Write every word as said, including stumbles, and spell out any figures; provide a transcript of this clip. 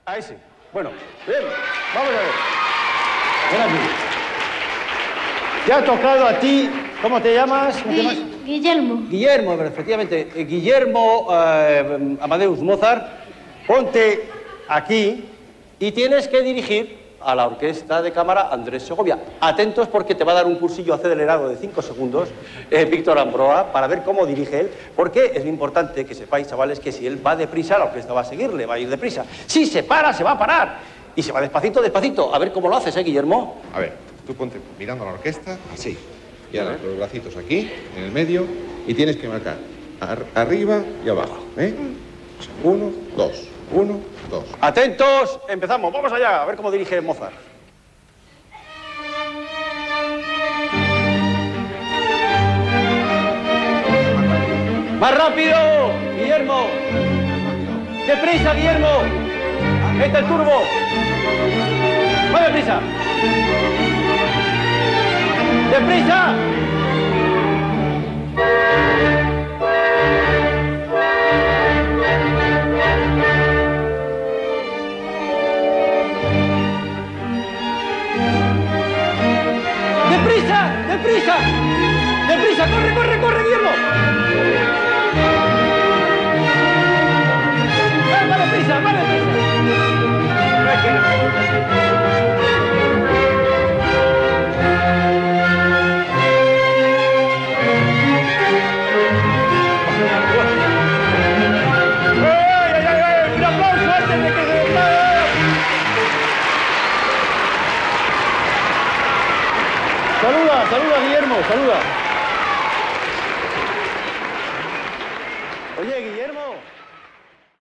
A ese. Bueno, bien, vamos a ver. Ven aquí. Te ha tocado a ti, ¿cómo te llamas? ¿Cómo te llamas? Guillermo. Guillermo, efectivamente. Eh, Guillermo eh, Amadeus Mozart, ponte aquí y tienes que dirigir a la orquesta de cámara Andrés Segovia. Atentos porque te va a dar un cursillo acelerado de cinco segundos, eh, Víctor Ambroa, para ver cómo dirige él, porque es muy importante que sepáis, chavales, que si él va deprisa, la orquesta va a seguirle, va a ir deprisa. Si se para, se va a parar. Y se va despacito, despacito. A ver cómo lo haces, ¿eh, Guillermo? A ver, tú ponte mirando a la orquesta, así. Y ahora los bracitos aquí, en el medio, y tienes que marcar ar arriba y abajo, ¿eh? Uno, dos, uno, dos. Atentos, empezamos, vamos allá, a ver cómo dirige Mozart. ¡Más rápido, Guillermo! ¡Deprisa, Guillermo! ¡Mete el turbo! ¡Más deprisa! ¡Deprisa! ¡Deprisa! ¡Deprisa! ¡Deprisa! ¡Corre, corre, corre, Guillermo! ¡Más deprisa, más deprisa! ¡Ay, ay, ay! ¡Un aplauso antes de que se... Saluda, saluda, Guillermo, saluda.